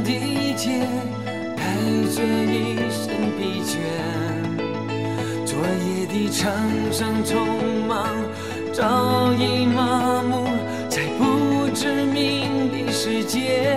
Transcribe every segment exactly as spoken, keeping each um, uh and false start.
地界，带着一身疲倦。昨夜的场上匆忙，早已麻木在不知名的世界。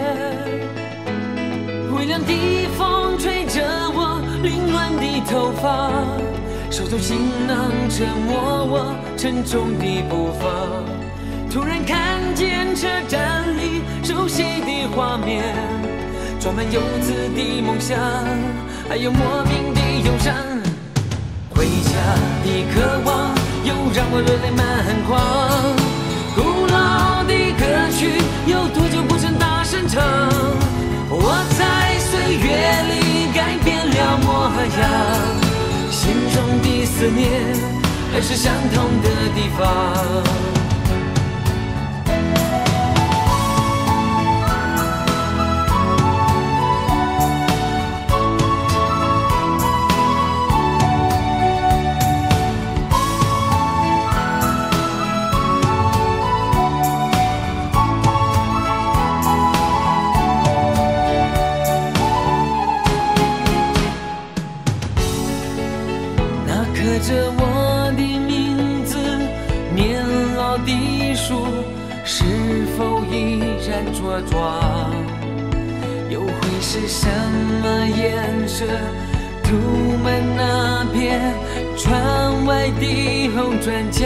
微凉的风吹着我凌乱的头发，手中行囊折磨我沉重的步伐。突然看见车站里熟悉的画面，装满游子的梦想，还有莫名的忧伤。回家的渴望又让我热泪满眶，古老的歌曲有多久不曾大声唱？我在岁月里改变了模样，心中的思念还是相同的地方。刻着我的名字，年老的树是否依然茁壮？又会是什么颜色涂满那片窗外的红砖墙？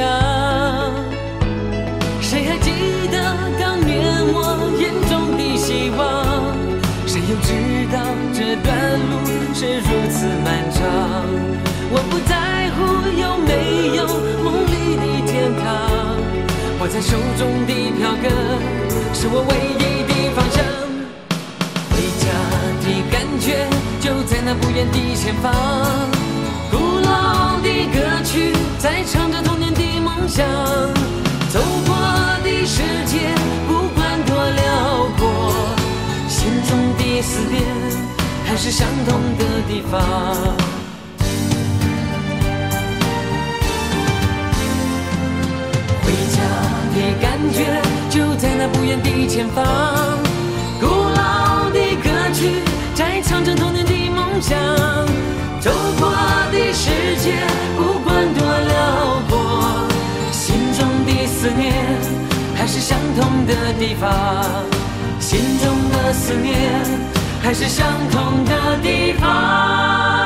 谁还记得当年我眼中的希望？谁又知道这段路是如此漫长？我不在乎有没有梦里的天堂，握在手中的票根是我唯一的方向。回家的感觉就在那不远的前方，古老的歌曲在唱着童年的梦想。走过的世界不管多辽阔，心中的思念还是相同的地方。的感觉就在那不远的前方，古老的歌曲在唱着童年的梦想。走过的世界不管多辽阔，心中的思念还是相同的地方，心中的思念还是相同的地方。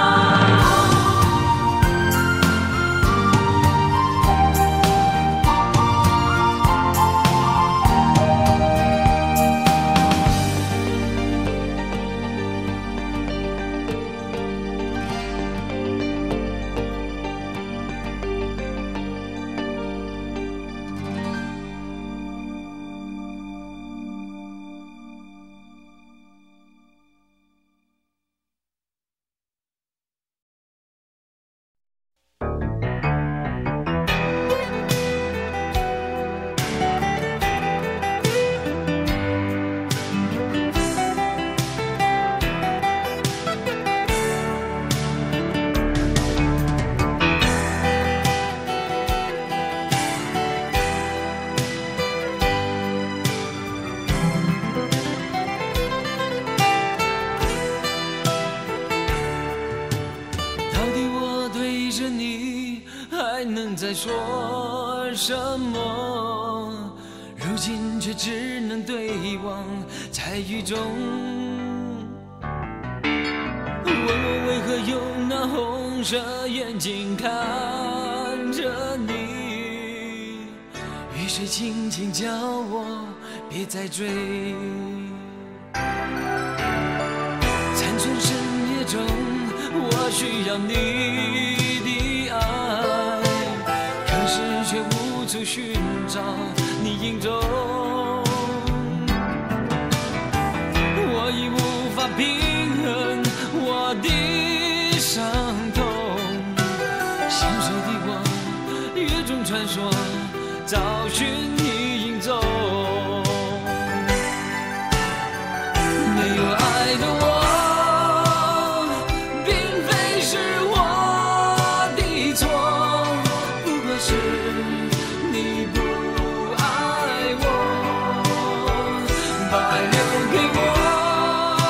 在说什么？如今却只能对望在雨中。问我为何用那红色眼睛看着你？雨水轻轻叫我别再追。残存深夜中，我需要你的爱。可是却无处寻找你影踪，我已无法平衡我的伤痛。心碎的我，雨中穿梭，找寻你影踪。没有爱的我。把爱留给我，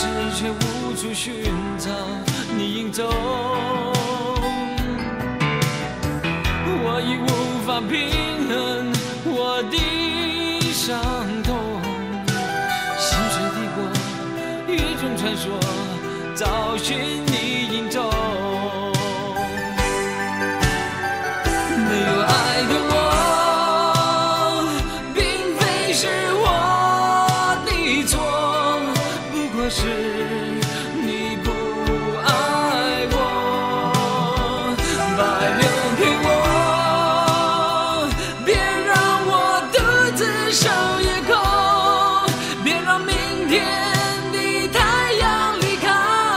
时却无处寻找你影踪。我已无法平衡我的伤痛，溪水滴过雨中穿梭，找寻你影踪。没有爱的我，并非是我的错，不过是你不爱我，把爱留给我，别让我独自守夜空，别让明天的太阳离开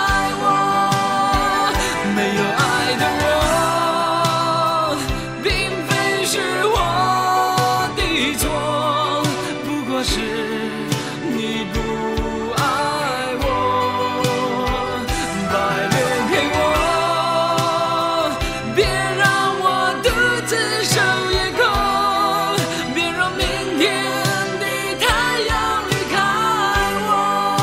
我。没有爱的我，并非是我的错，不过是你不爱我，把爱留给我，别让我独自守夜空，别让明天的太阳离开我。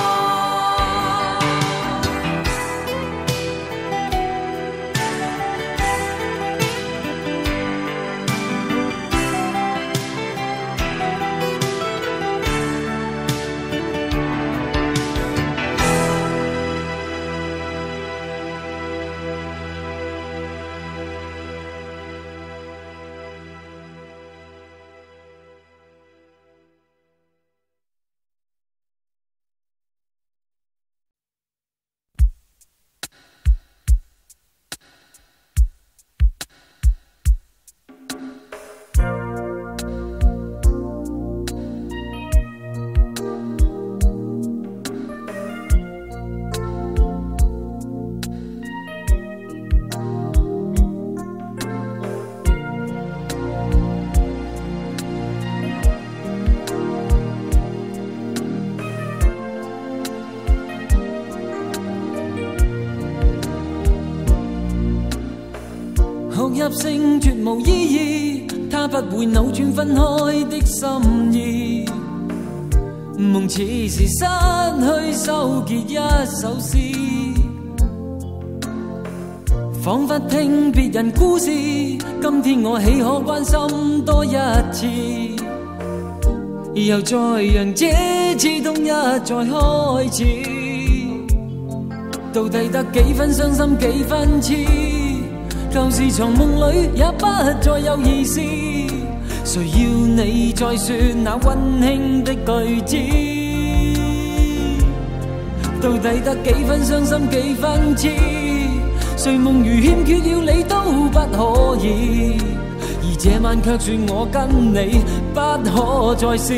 哭泣聲絕無意義，它不會扭轉分開的心意。夢似是失去收結一首詩，彷彿聽別人故事，今天我豈可關心多一次？又再讓這刺痛一再開始，到底得幾分傷心幾分痴？舊時藏夢裏也不再有意思，誰要你再說那溫馨的句子？到底得幾分傷心幾分痴？誰夢如欠缺了你都不可以，而這晚卻說我跟你不可再試。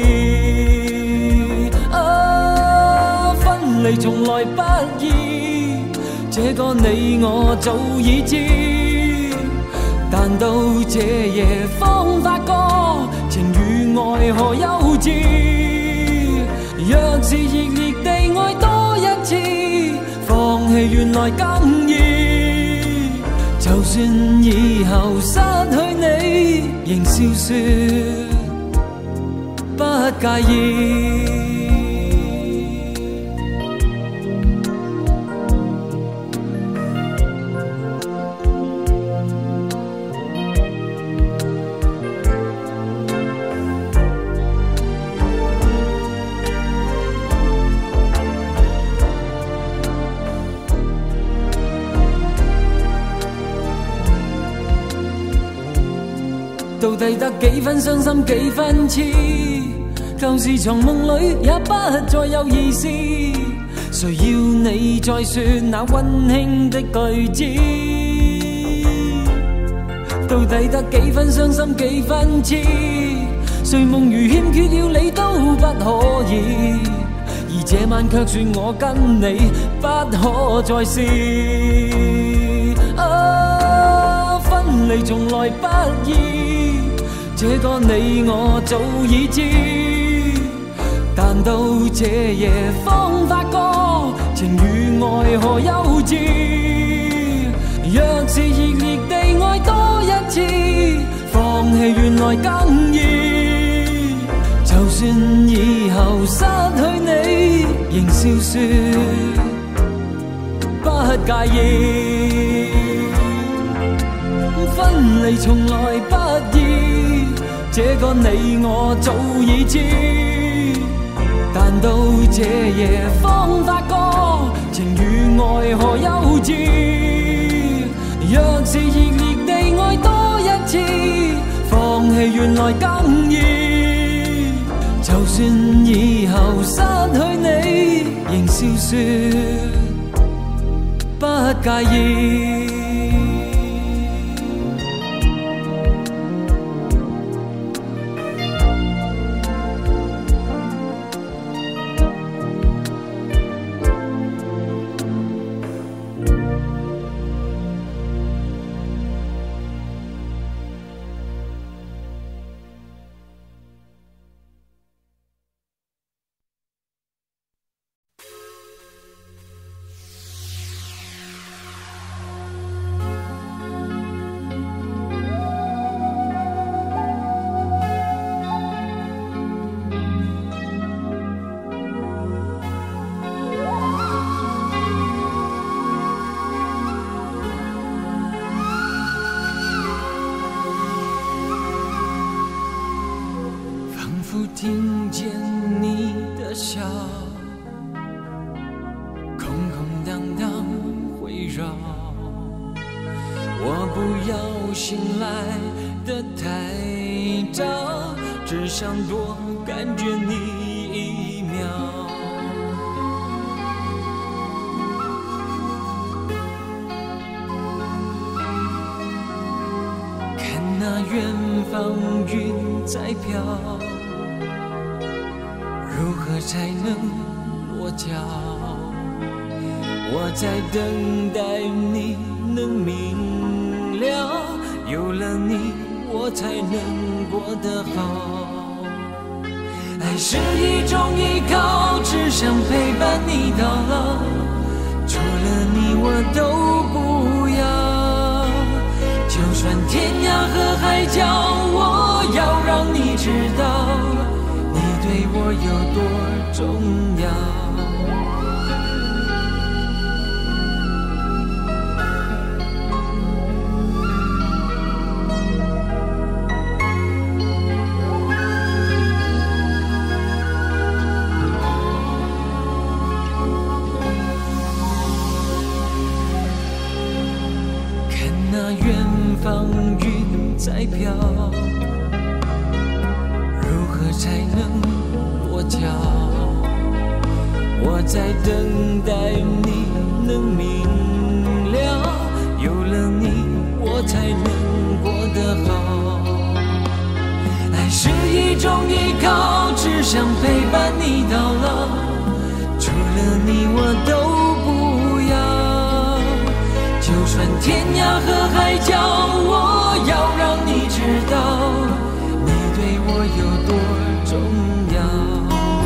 啊，分離從來不易，這個你我早已知。但到這夜方發覺情與愛何幼稚，若是熱烈地愛多一次，放棄原來更易。就算以後失去你，仍笑說不介意。到底得幾分傷心幾分痴？舊時藏夢裏也不再有意思，誰要你再說那溫馨的句子？到底得幾分傷心幾分痴？誰夢如欠缺了你都不可以，而這晚卻說我跟你不可再試。啊，分離從來不易，這個你我早已知，但到這夜方發覺情與愛何幼稚。若是熱烈地愛多一次，放棄原來更易。就算以後失去你，仍笑說介意。分離從來不易，這個你我早已知。但到這夜方發覺，情與愛何幼稚。若是熱烈地愛多一次，放棄原來更易。就算以後失去你，仍笑說不介意。听见你的笑，空空荡荡围绕。我不要醒来的太早，只想多感觉你一秒。看那远方云在飘，如何才能落脚？我在等待你能明了，有了你我才能过得好。爱是一种依靠，只想陪伴你到老，除了你我都不要。就算天涯和海角，我要让你知道对我有多重要。看那远方云在飘，如何才能落脚？我在等待你能明了，有了你我才能过得好。爱是一种依靠，只想陪伴你到老，除了你我都不要。就算天涯和海角，我要让你知道你对我有多重要。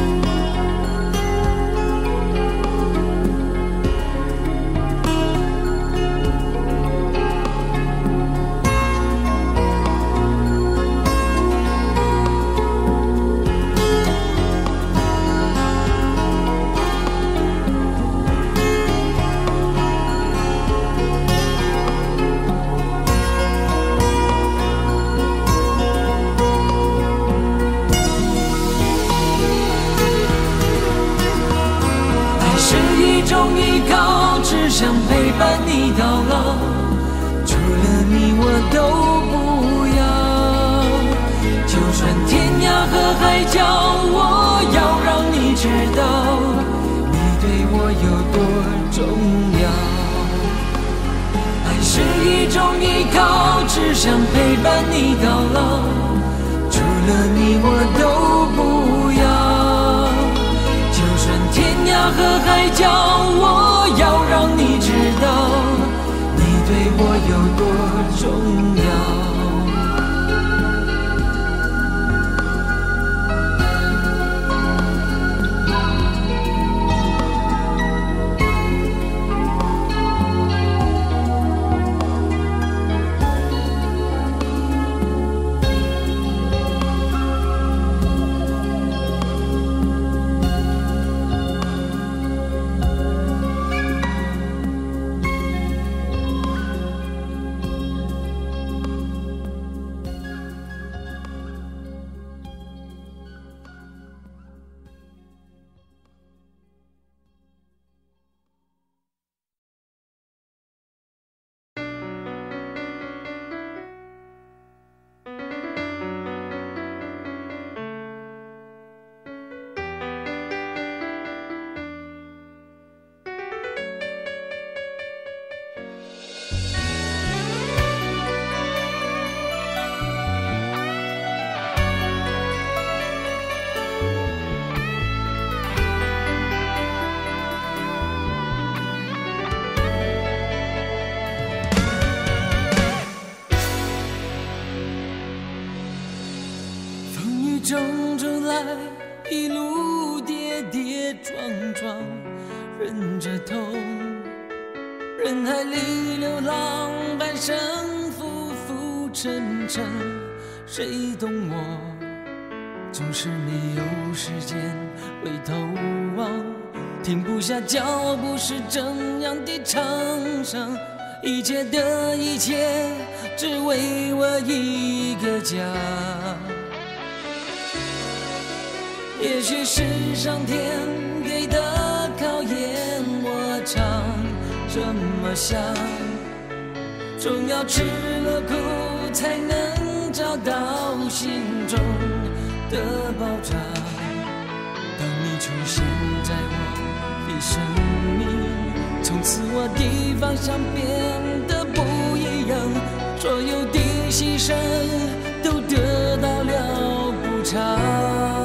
只想陪伴你到老，除了你我都不要。就算天涯和海角，我要让你知道你对我有多重要。爱是一种依靠，只想陪伴你到老，除了你我都不要。就算天涯和海角，我要让你知道你对我有多重要。 着头，人海里流浪，半生浮浮沉沉，谁懂我？总是没有时间回头望，停不下脚步是怎样的长伤，一切的一切只为我一个家。也许是上天给的考验，我常这么想，总要吃了苦才能找到心中的保障。当你出现在我的生命，从此我的方向变得不一样，所有的牺牲都得到了补偿。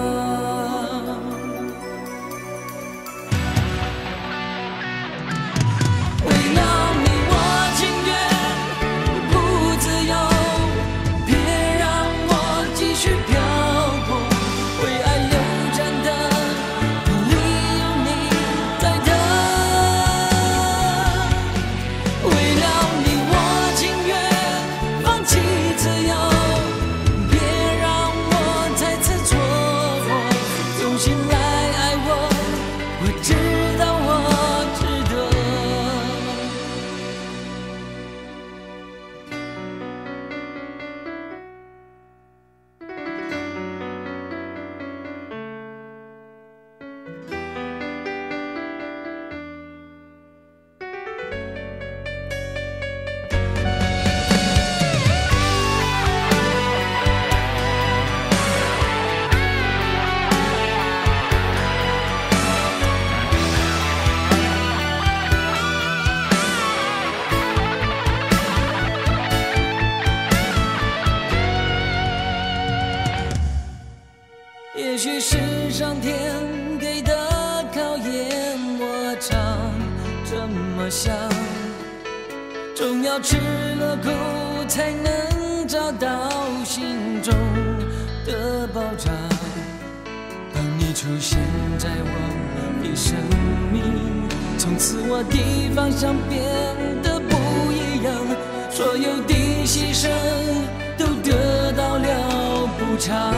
也许是上天给的考验，我常这么想，总要吃了苦才能找到心中的保障。当你出现在我的生命，从此我的方向变得不一样，所有的牺牲都得到了补偿。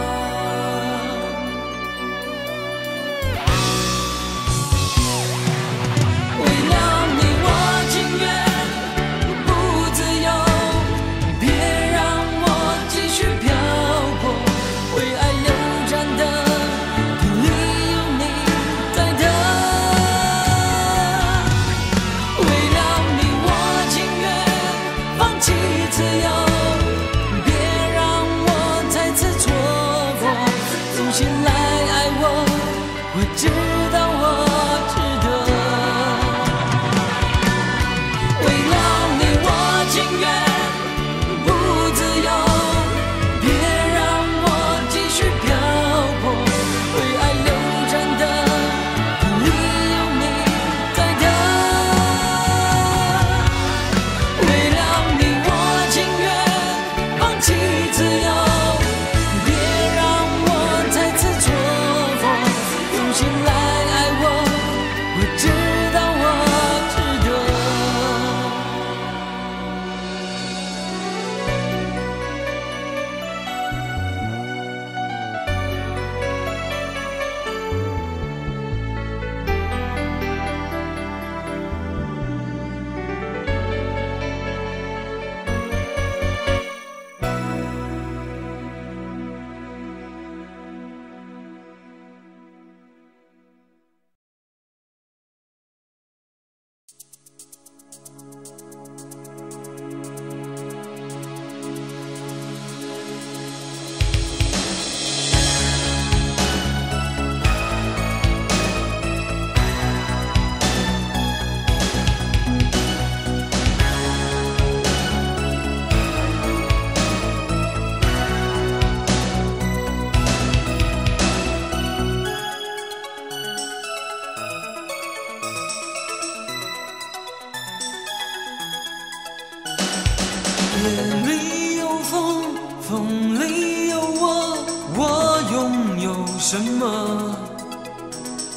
夜里有风，风里有我，我拥有什么？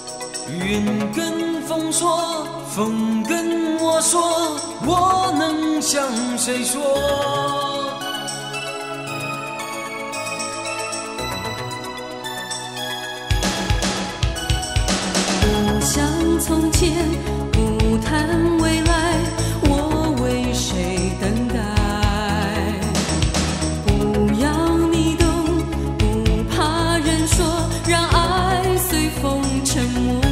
云跟风说，风跟我说，我能向谁说？ 不像从前，不谈未来，我为谁等待？不要你懂，不怕人说，让爱随风沉没。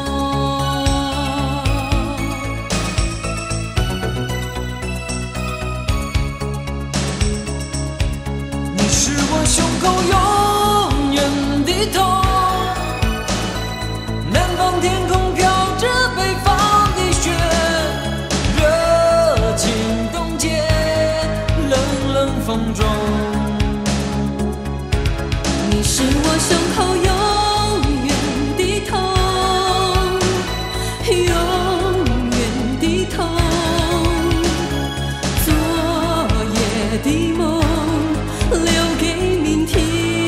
你是我胸口永远的痛。南方天空飘着北方的雪，热情冻结冷冷风中。 你是我胸口永远的痛，永远的痛，昨夜的梦留给明天。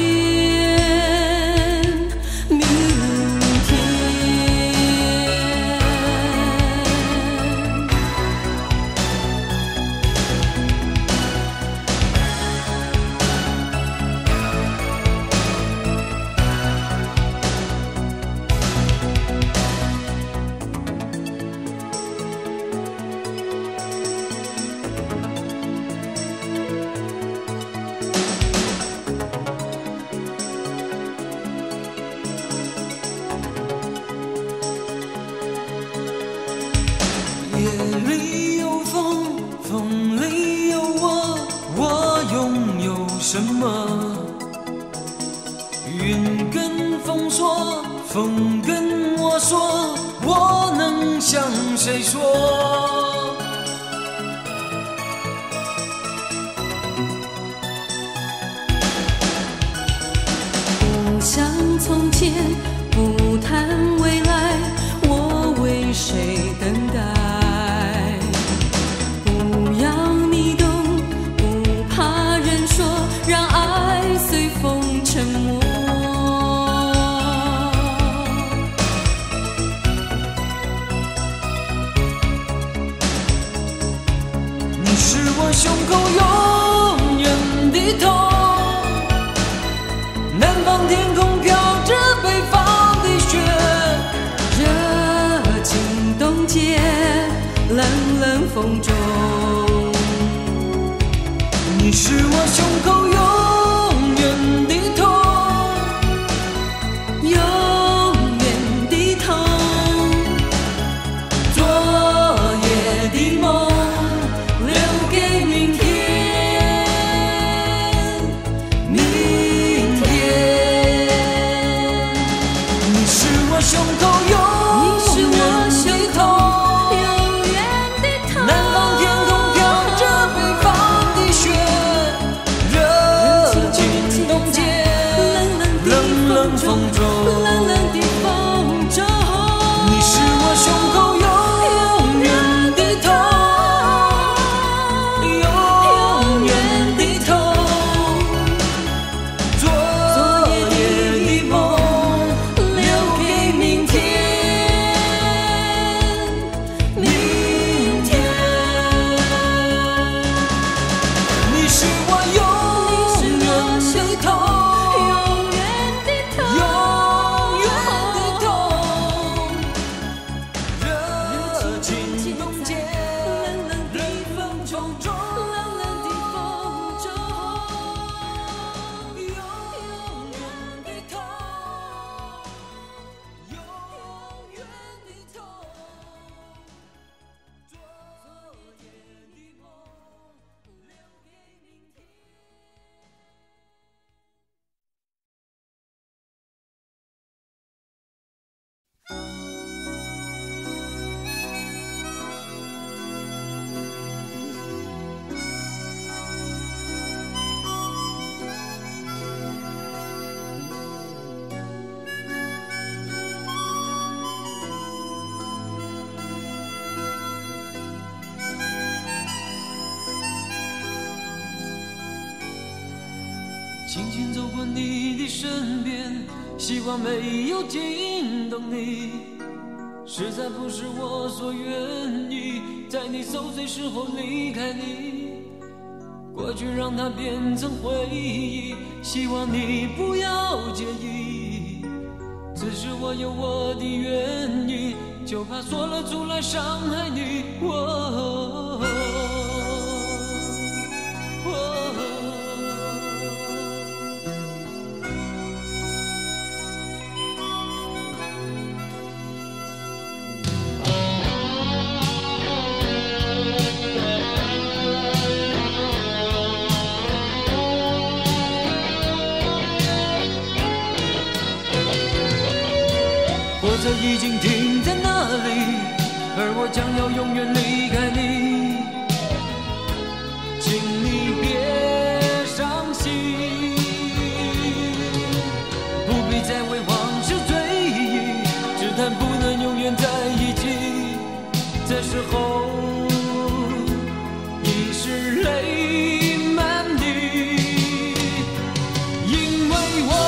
夜里有风，风里有我，我拥有什么？云跟风说，风跟我说，我能向谁说？ 不像从前，不谈未来，我为谁等待？不要你懂，不怕人说，让爱随风沉没。 你是我胸口永远的痛。南方天空飘着北方的雪， 热情冻结冷冷风中。 你是我胸口永远的痛， 永远的痛， 昨夜的梦留给明天。明天，你是我胸口永远的痛， 永远的痛。 南方天空飘着北方的雪，热情冻结冷冷风中。 冷冷的风中， 你是我胸口永远的痛，永远的痛，昨夜的梦留给明天。明天，你是我永远的痛， 永远的痛， 永远的痛，热情冻结冷冷的冷风中。 冷冷的风中。 永远的痛，永远的痛，昨夜的梦留给明天。轻轻走过你的身边，希望没有惊动你。 实在不是我所愿意，在你受罪时候离开你，过去让它变成回忆，希望你不要介意。只是我有我的原因，就怕说了出来伤害你。哦火车已经停在那里，而我将要永远离开你，请你别伤心，不必再为往事追忆，只谈不能永远在一起。这时候已是泪满地，因为我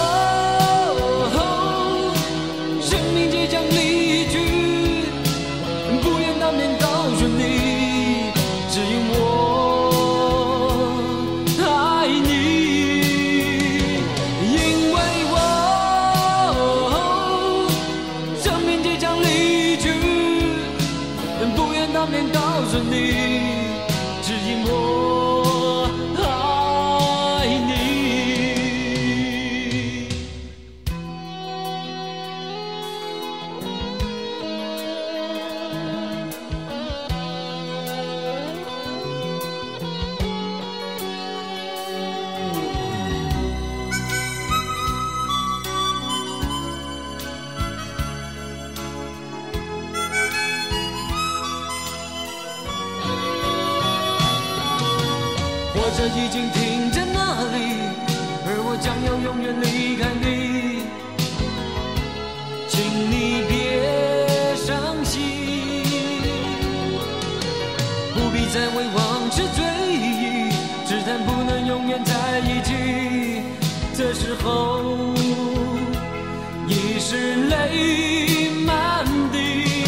火车已经停在那里，而我将要永远离开你，请你别伤心，不必再为往事追忆，只谈不能永远在一起。这时候已是泪满地，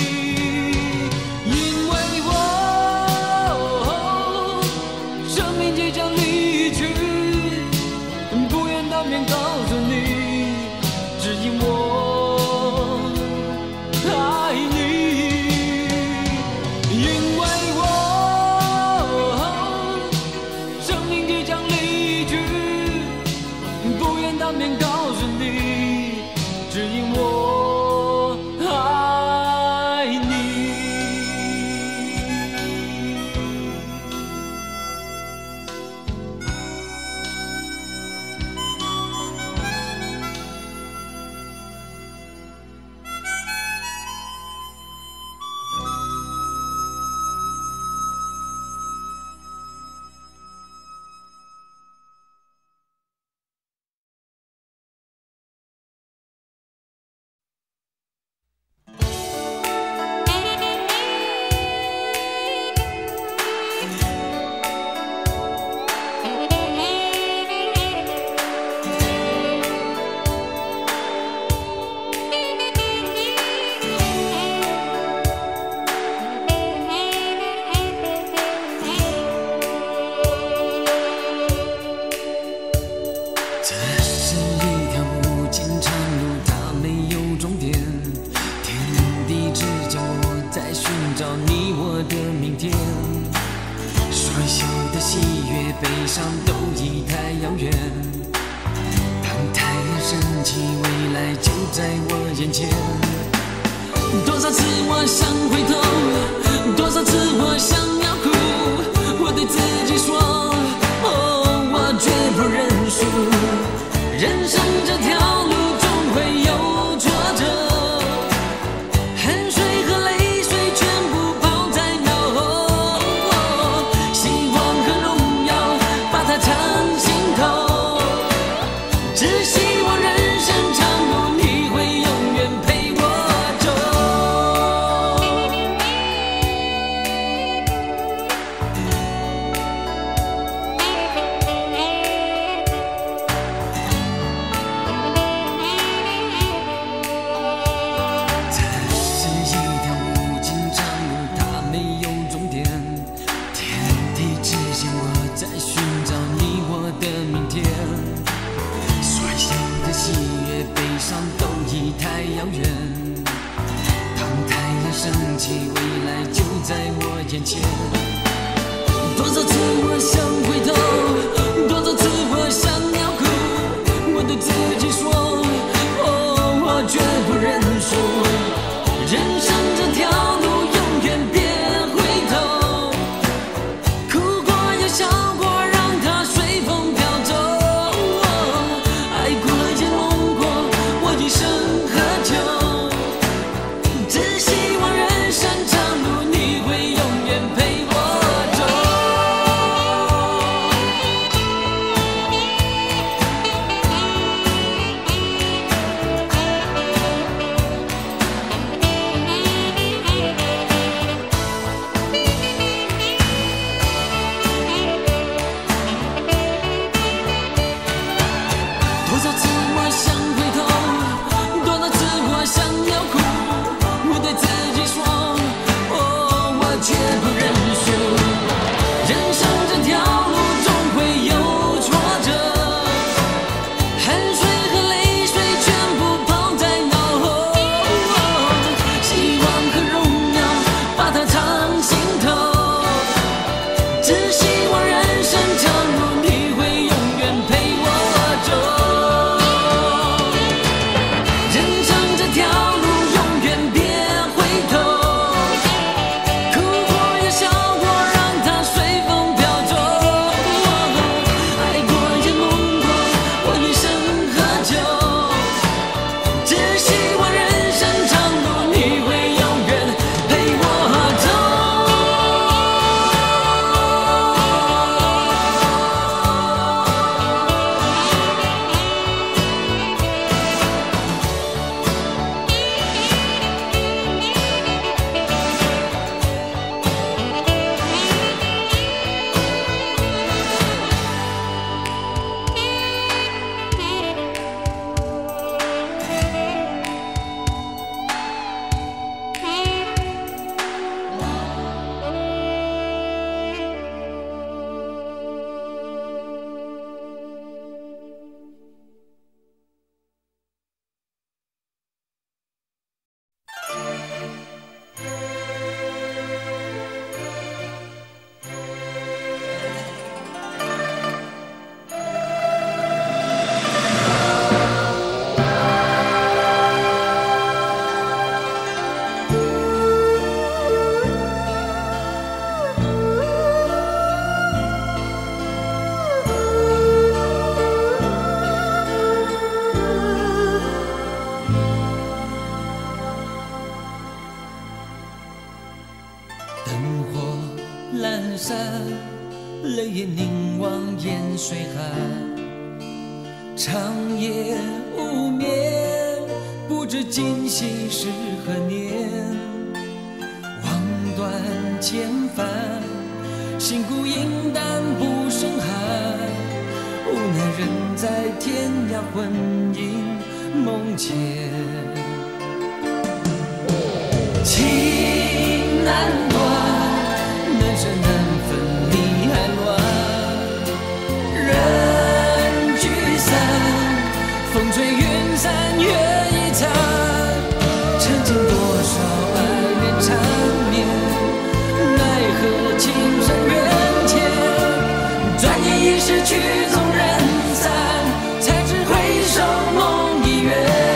因为我即将离去，不愿当面告诉你，只因我爱你。因为我生命即将离去，不愿当面告诉你，只因我爱你。 起未来就在我眼前。多少次我想回头，多少次我想要哭，我对自己说，哦，我绝不认输。人生这条路永远别回头，哭过又笑过，让它随风飘走。爱过也梦过，我一生何求？只希望人生长路，你会永远陪我走。多少次我想回头，多少次我想要哭，我对自己说，哦，我绝不认输。人生这条路总会有挫折，汗水和泪水全部抛在脑后，希望和荣耀把它藏心头。只希望人生长路，你会永远陪我走。人生这条路永远别回头，哭过也笑过，让它随风飘走。爱过也梦过，我一生何求？只希望人生长路，你会永远陪我走。灯火阑珊，泪眼凝望烟水寒，长夜无眠，不知今夕是何年。望断千帆，心孤影淡不胜寒，无奈人在天涯魂萦梦牵。情难断，难舍难分离还乱，人聚散，风吹云散月一残。曾经多少爱恋缠绵，奈何情深缘浅，转眼已是曲终人散，才知回首梦已远。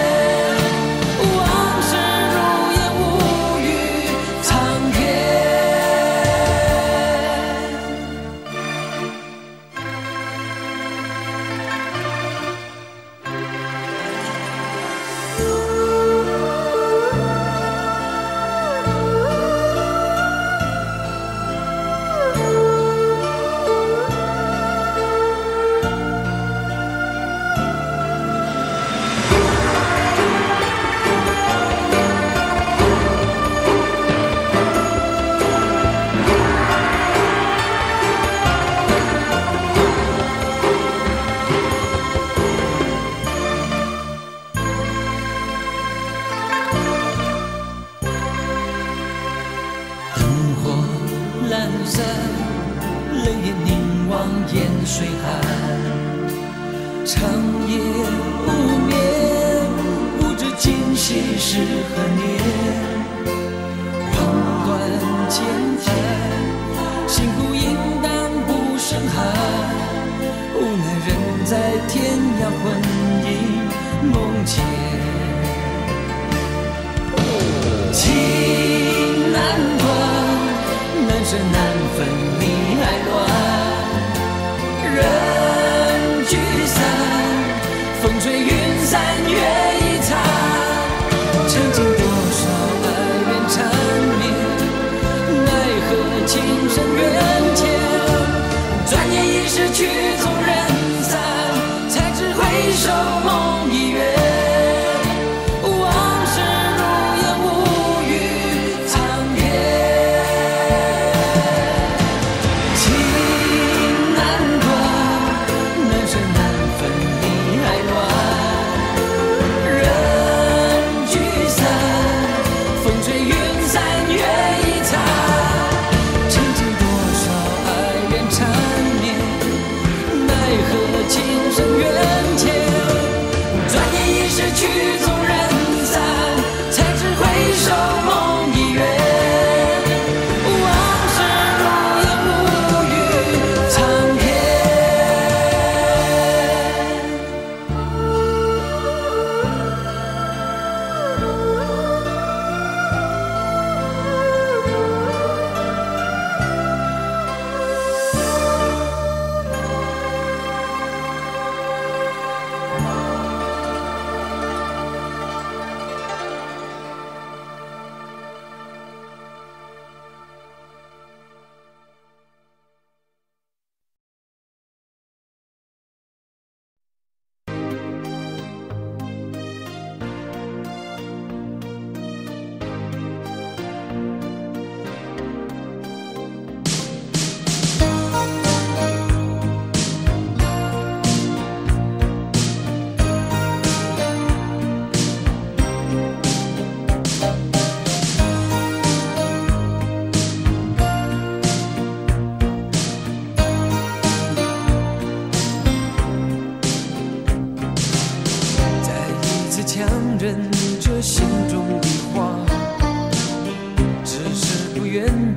烟水寒，长夜无眠，不知今夕是何年。望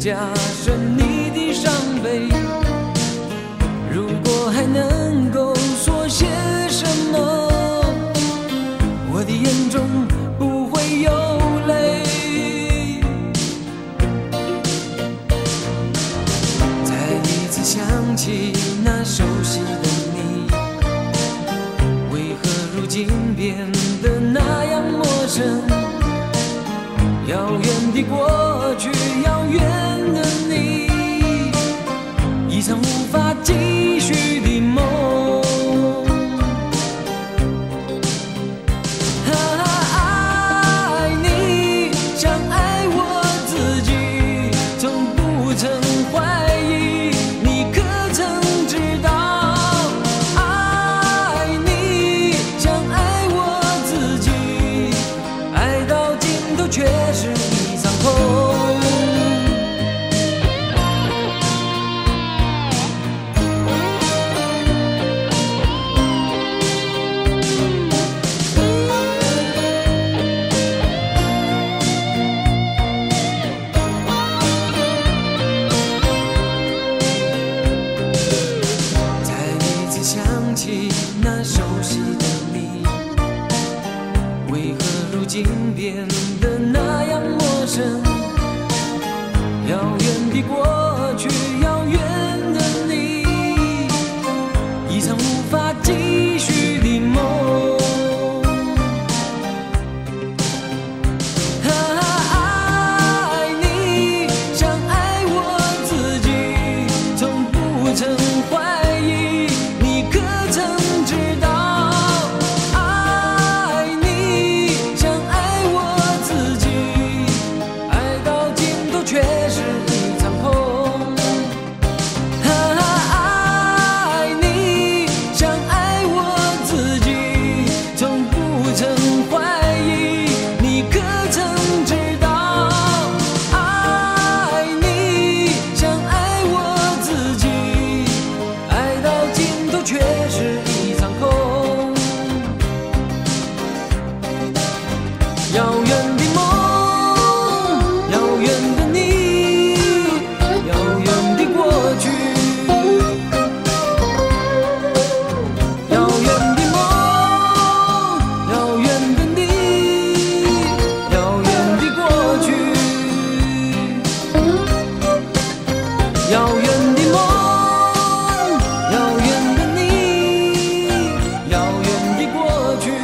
加深你的伤悲。如果还能够说些什么，我的眼中不会有泪。再一次想起那熟悉的你，为何如今变得那样陌生？遥远的过去，遥远的你，一场无法继续的梦。爱你像爱我自己，从不曾怀疑，你可曾知道？爱你像爱我自己，爱到尽头却是一场空。那熟悉的你，为何如今变得那样陌生？遥远的过去，遥远的你，一场无法继续的梦。爱你像爱我自己，从不曾怀疑，你可曾知道？爱你像爱我自己，爱到尽头却是一场空。爱你像爱我自己，从不曾怀疑，你可曾知道？爱你像爱我自己，爱到尽头却是一场空。遥远的梦，遥远的你，遥远的过去。遥远的梦，遥远的你，遥远的过去。遥远的梦，遥远的你，遥远的过去。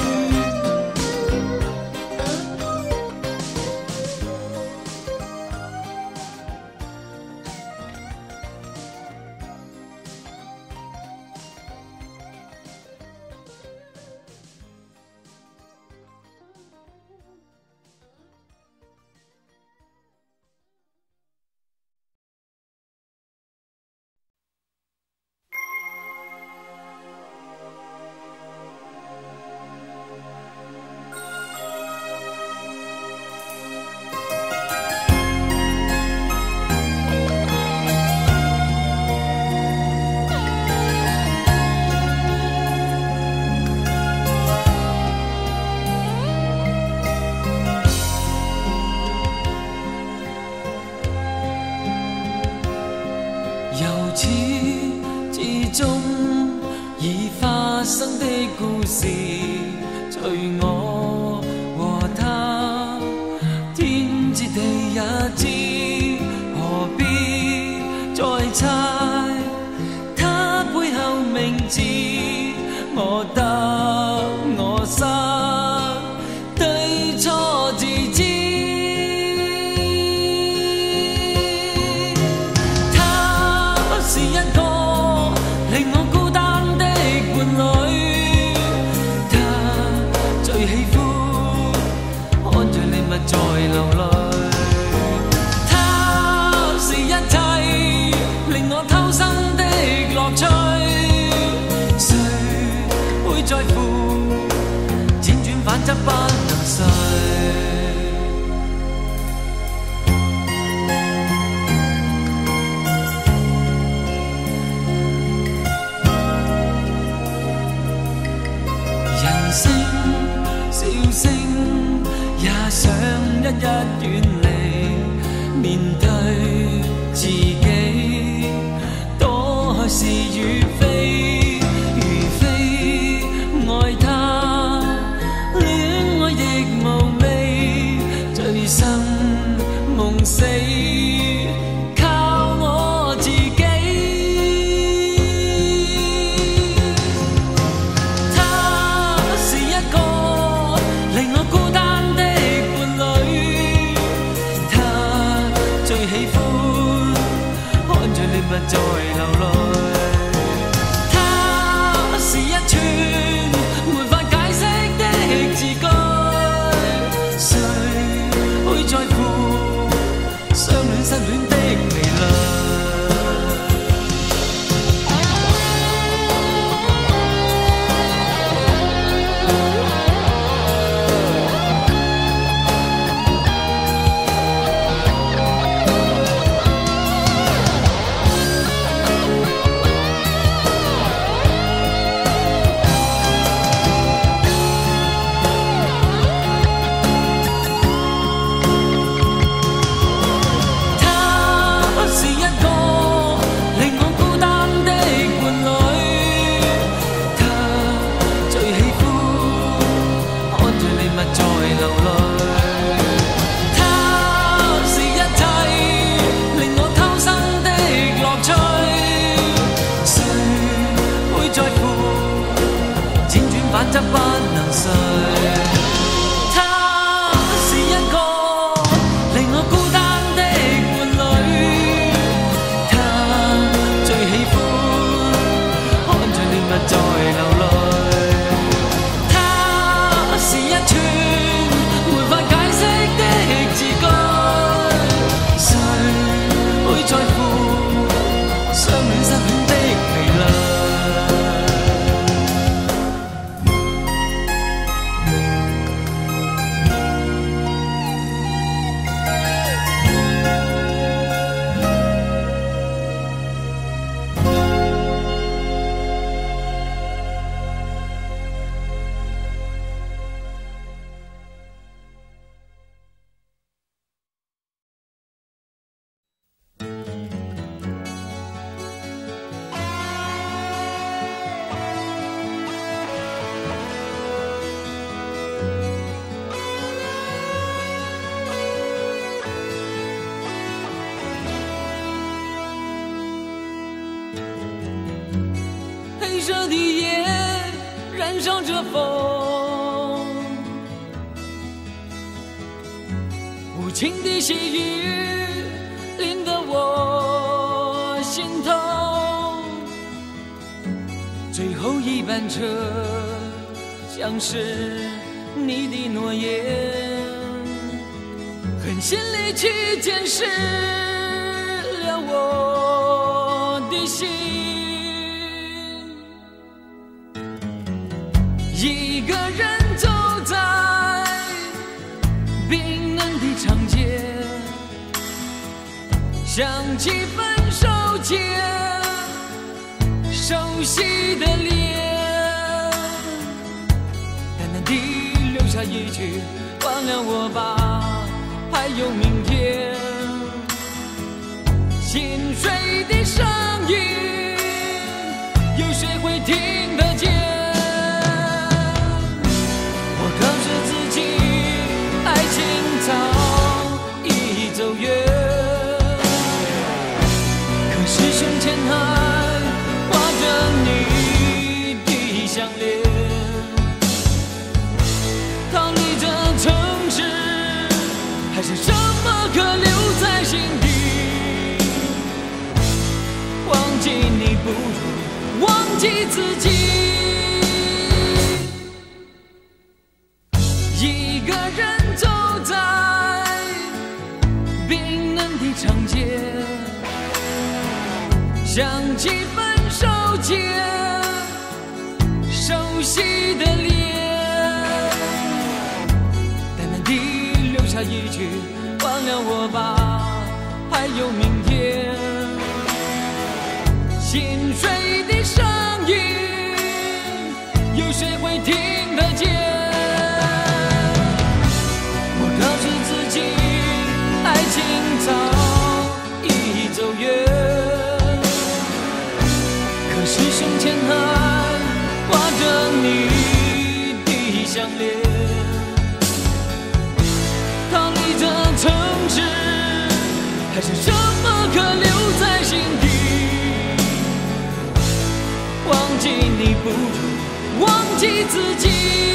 由始至終已發生的故事，隨我和他，天知地也知，何必再猜他背後名字？我得我失，對錯自知。是一個令我孤單的伴侶，他最喜歡看着禮物在流淚。他是一切令我偷生的樂趣，誰會在乎輾轉反側不能睡？笑聲也想一一遠離， 面對自己，多是與非，如非愛他，戀愛亦無味，醉生夢死。不再流淚，它是一串沒法解釋的字句，誰會在乎相戀失戀的離慮？反則不能睡，他是一個令我孤單的伴侶，他最喜歡看着獵物在流淚，他是一串沒法解釋的字句，誰會在乎相戀失戀的疲累？黑色的夜燃烧着风，无情的细雨淋得我心痛，最后一班车像是你的诺言，狠心离去监视了我的心。一个人走在冰冷的长街，想起分手前熟悉的脸，淡淡地留下一句忘了我吧，还有明天。心碎的声音，有谁会听得见？告诉自己，爱情早已走远，可是胸前还挂着你的项链。逃离这城市，还剩什么可留在心底？忘记你不如忘记自己。一个人走在冰冷的长街，想起分手前熟悉的脸，淡淡地留下一句忘了我吧，还有明天。心碎的声音，有谁会听得见？告诉自己，爱情早还是什么可留在心底？忘记你不如忘记自己。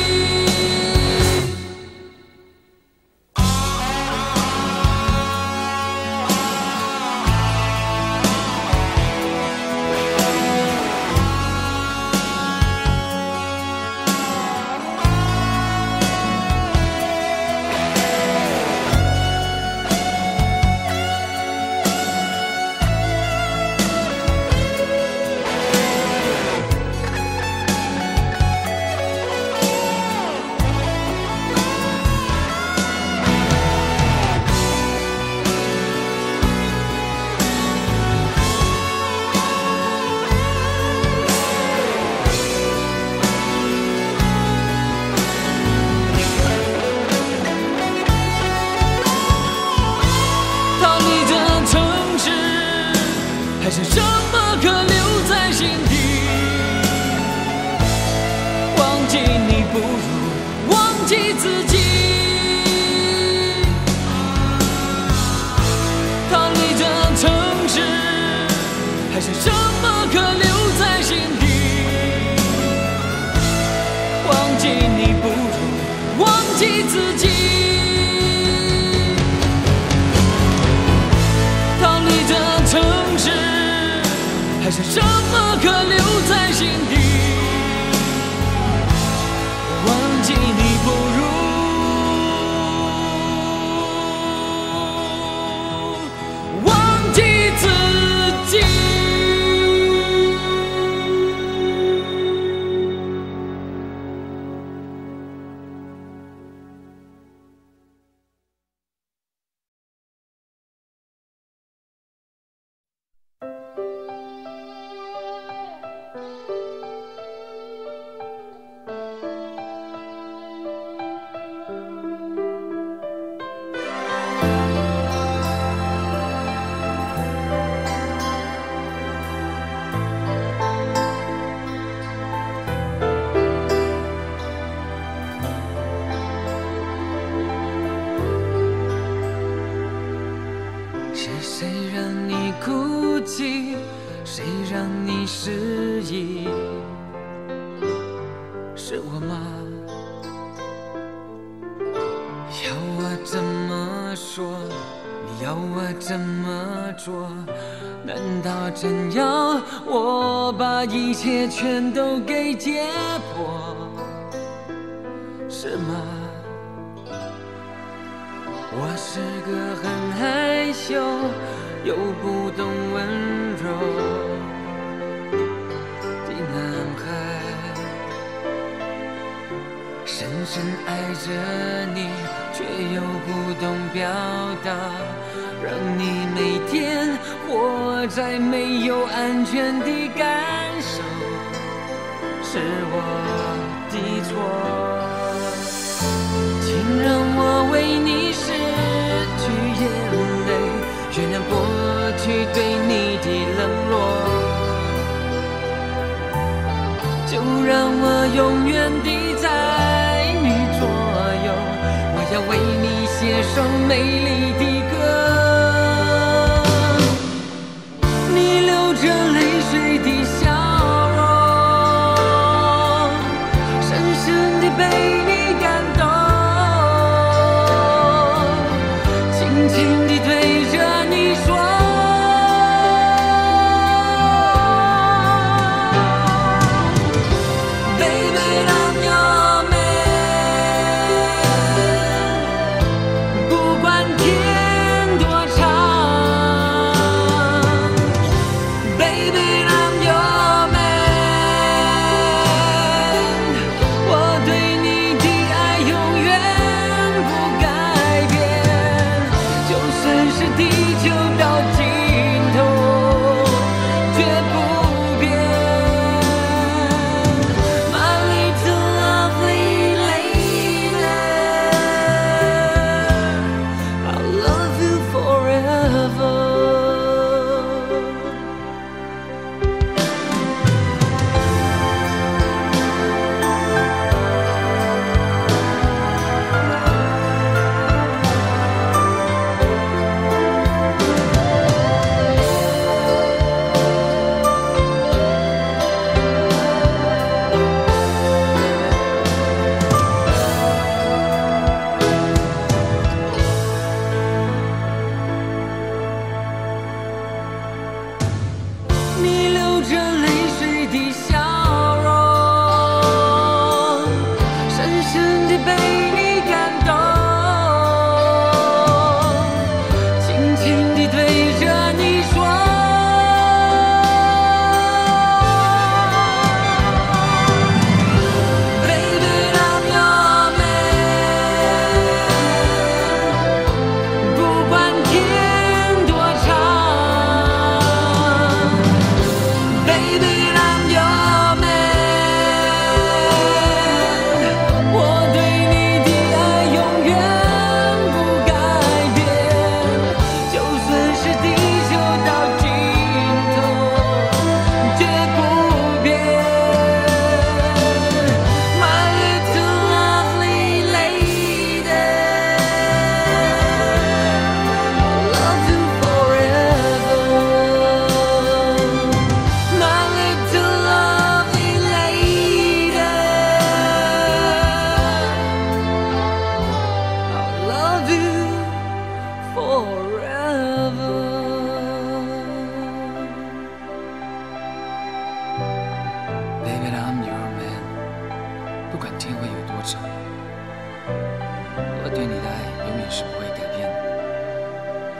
还是什么可留在心底？忘记你不如忘记自己。逃离这城市，还是什么可留在心底？忘记你不如忘记自己。逃离这城市，还是什么可留在心底？忘记你不如忘记自己。是谁让你哭泣？谁让你失忆？是我吗？要我怎么说？你要我怎么做？难道真要我把一切全都给解剖？是吗？我是个很害羞又不懂温柔的男孩，深深爱着你，却又不懂表达，让你每天活在没有安全的感受，是我的错。请让我为你失去眼泪，原谅过去对你的冷落，就让我永远地在你左右，我要为你写首美丽的歌。你流着泪水的笑容，深深地被你感动，轻轻地对着你说，不管天多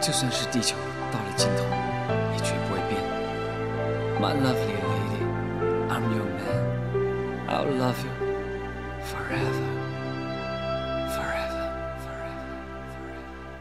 就算是地球到了尽头，也绝不会变。My lovely lady, I'm your man. I'll love you forever, forever, forever, forever.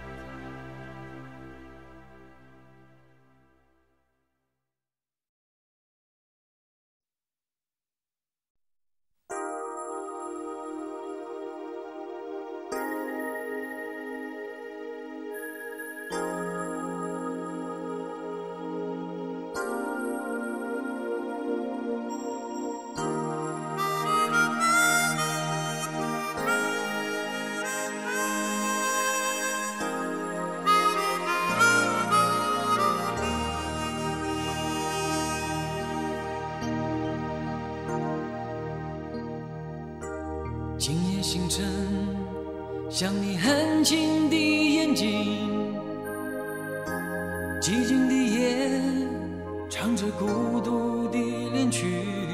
今夜星辰像你含情的眼睛，寂静的夜唱着孤独的恋曲，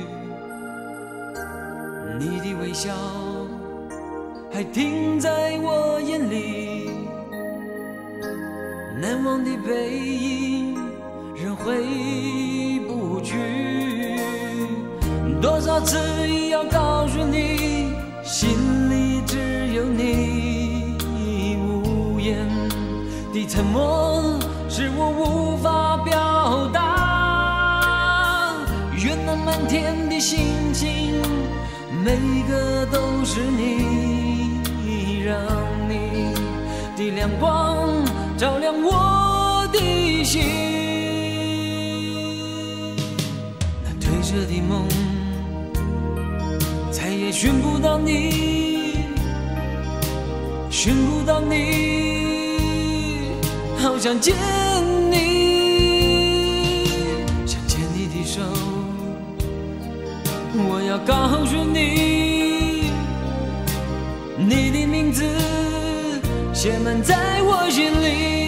你的微笑还停在我眼里，难忘的背影仍回不去，多少次也要告诉你，心里只有你，无言的沉默是我无法表达。愿那满天的星星，每个都是你，让你的亮光照亮我的心。那褪色的梦再也寻不到你，寻不到你，好想见你，想牵你的手，我要告诉你，你的名字写满在我心里。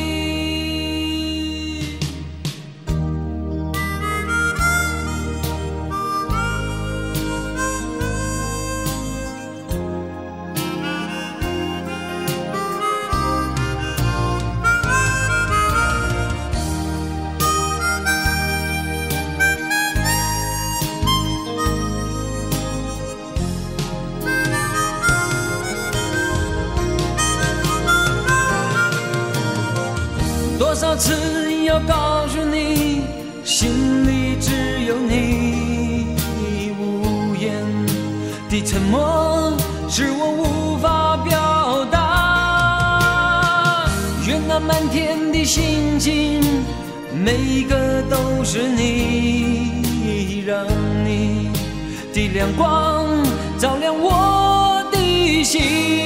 多少次要告诉你，心里只有你，无言的沉默是我无法表达。愿那满天的星星，每一个都是你，让你的亮光照亮我的心。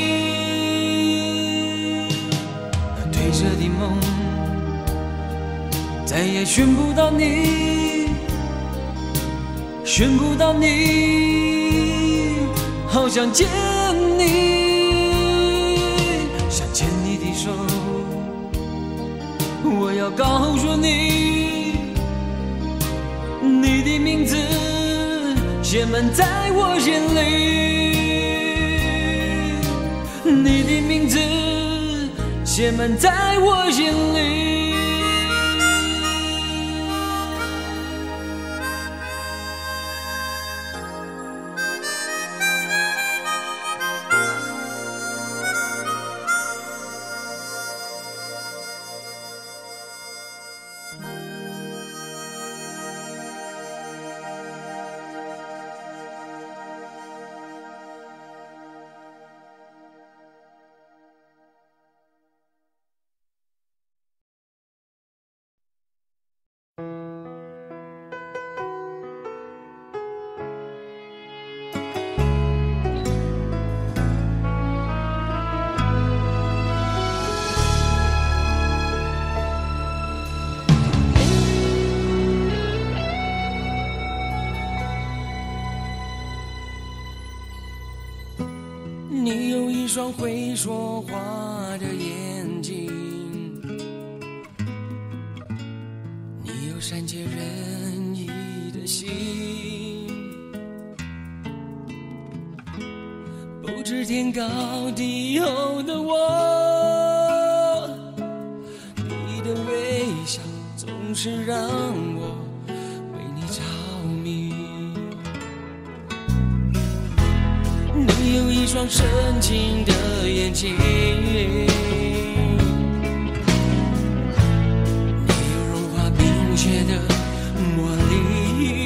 那褪色的梦再也寻不到你，寻不到你，好想见你，想牵你的手，我要告诉你，你的名字写满在我心里，你的名字写满在我心里。你有一双会说话的眼睛，你有善解人意的心，不知天高地厚的我，你的总是让我为你着迷。你有一双深情的眼睛，你有融化冰雪的魔力，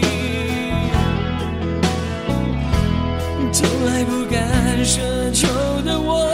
从来不敢奢求的我，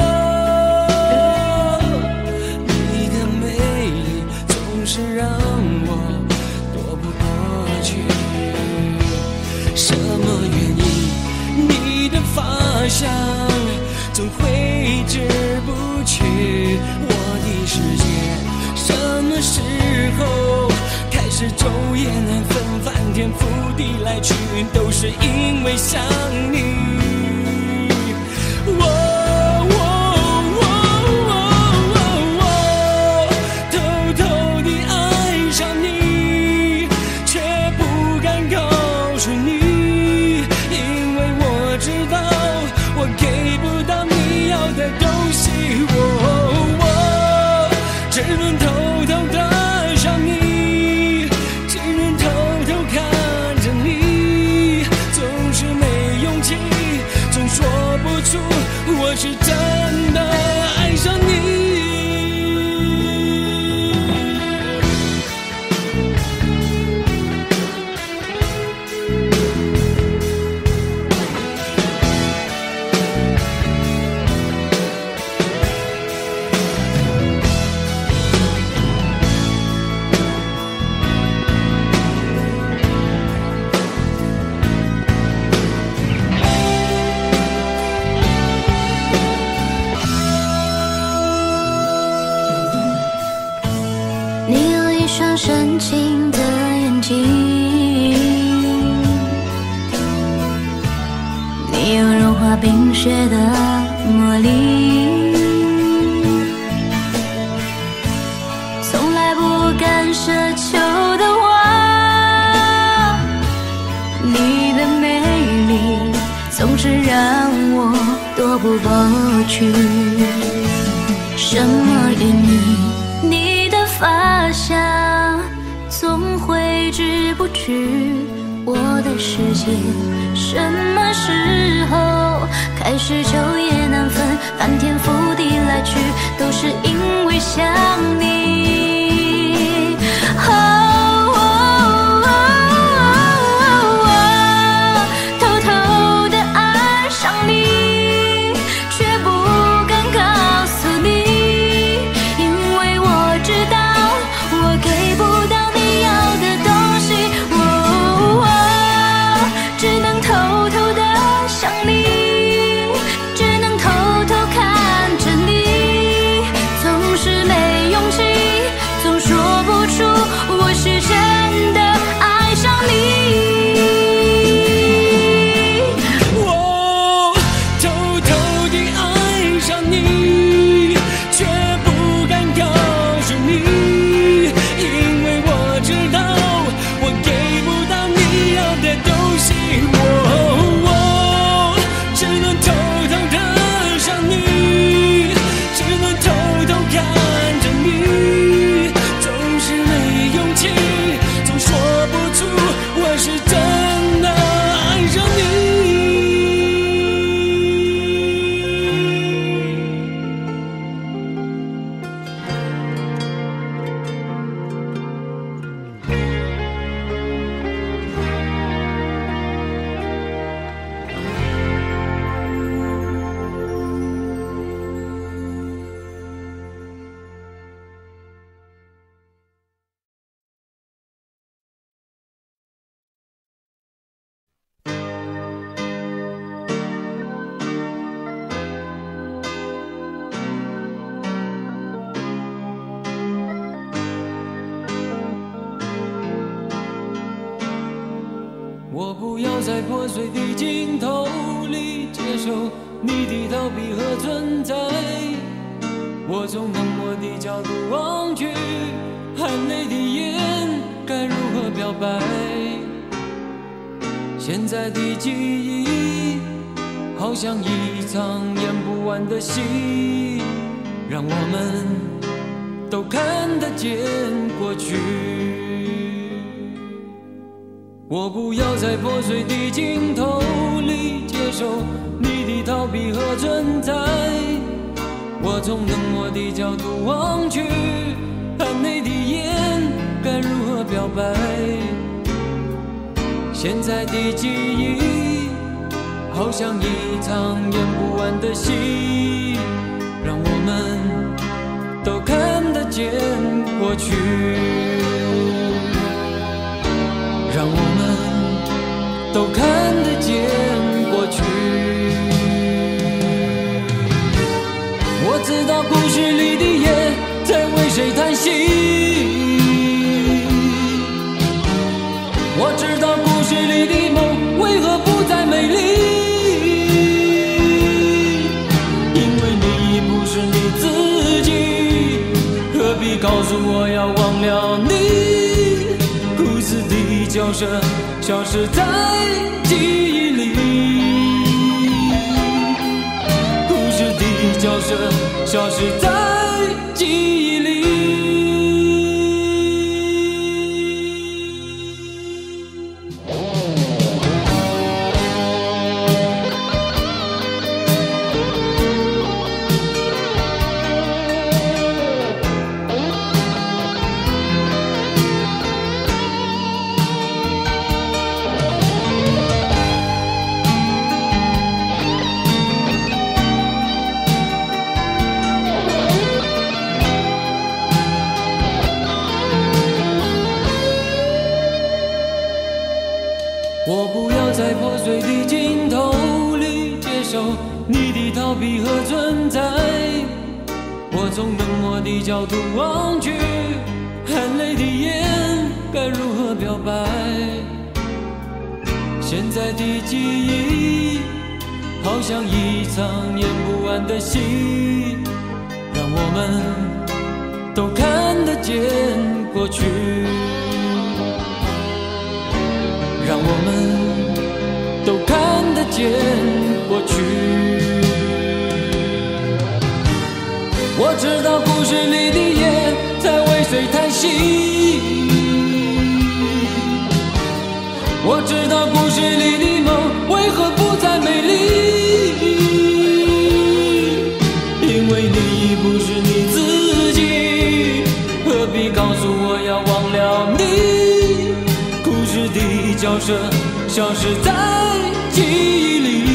你的美丽总是让我躲不过去。什么原因？你的发香总挥之不去我的世界。什么时候开始昼夜难分，翻天覆地来去，都是因为想你。我我我我我偷偷地爱上你，却不敢告诉你，因为我知道我给不到你要的东西。我我只能偷偷地想你，只能偷偷看着你，总是没勇气，总说不出我是真的爱上你。 深情的眼睛，你有融化冰雪的魔力，从来不敢奢求的我，你的美丽总是让我躲不过去。什么原因？你的发香总挥之不去我的世界。什么时候开始昼夜难分，翻天覆地来去，都是因为想你。哦哦哦哦哦，偷偷地爱上你，却不敢告诉你，因为我知道我给不到你要的东西。哦哦，只能偷偷地想你，只能偷偷看着你，总是没勇气，总说不出我是真的爱上你。 我偷偷地爱上你，却不敢告诉你，因为我知道我给不到你要的东西。我我只能偷偷地想你，只能偷偷看着你，总是没勇气，总说不出我是真的爱上你。我不要在破碎的镜头里接受你的逃避和存在，我从冷漠的角度望去，含泪的眼该如何表白？现在的记忆好像一场演不完的戏，让我们都看得见过去。 我不要在破碎的镜头里接受你的逃避和存在，我从冷漠的角度望去，含泪的眼该如何表白？现在的记忆好像一场演不完的戏，让我们都看得见过去，让我们都看得见过去。我知道故事里的夜在为谁叹息，我知道故事里的梦为何不再美丽，因为你已不是你自己，何必告诉我要忘了你？故事的角色消失在记忆里，故事的角色消失在记忆里。我不要在破碎的镜头里接受你的逃避和存在，我从冷漠的角度望去，含泪的眼该如何表白？现在的记忆好像一场演不完的戏，让我们都看得见过去，让我们都看得见过去。我知道故事里的夜在为谁叹息，我知道故事里的梦为何不再美丽，因为你已不是你自己，何必告诉我要忘了你？故事的角色消失在记忆里，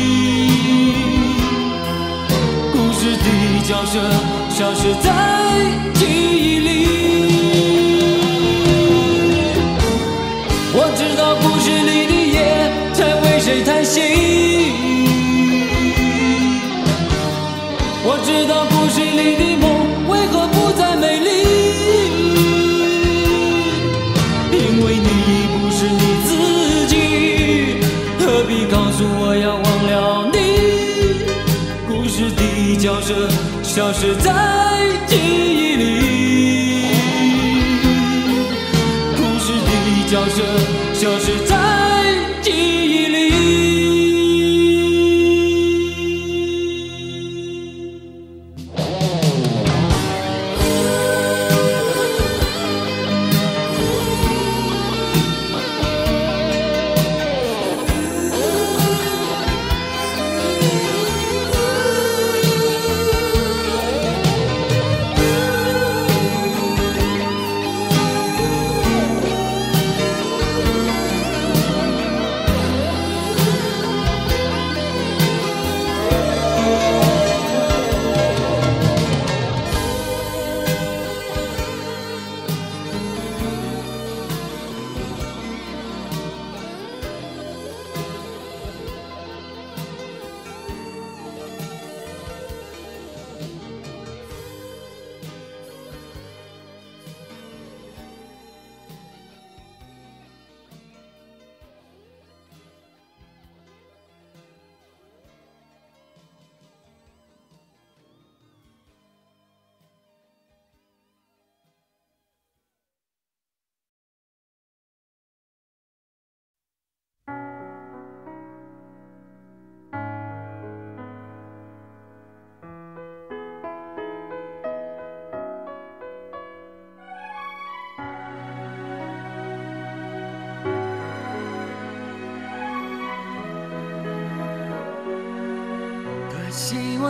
故事的角色消失在记忆里。我知道故事里的夜在为谁叹息，我知道故事里的梦为何不再美丽，因为你已不是你自己，何必告诉我要忘了你？故事的角色消失在记忆里，故事的角色消失在记忆里。